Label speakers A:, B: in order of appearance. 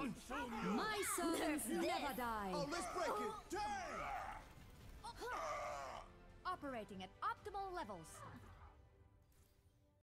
A: My servants never die.
B: Oh, let's break it. Dang!
A: Operating at optimal levels.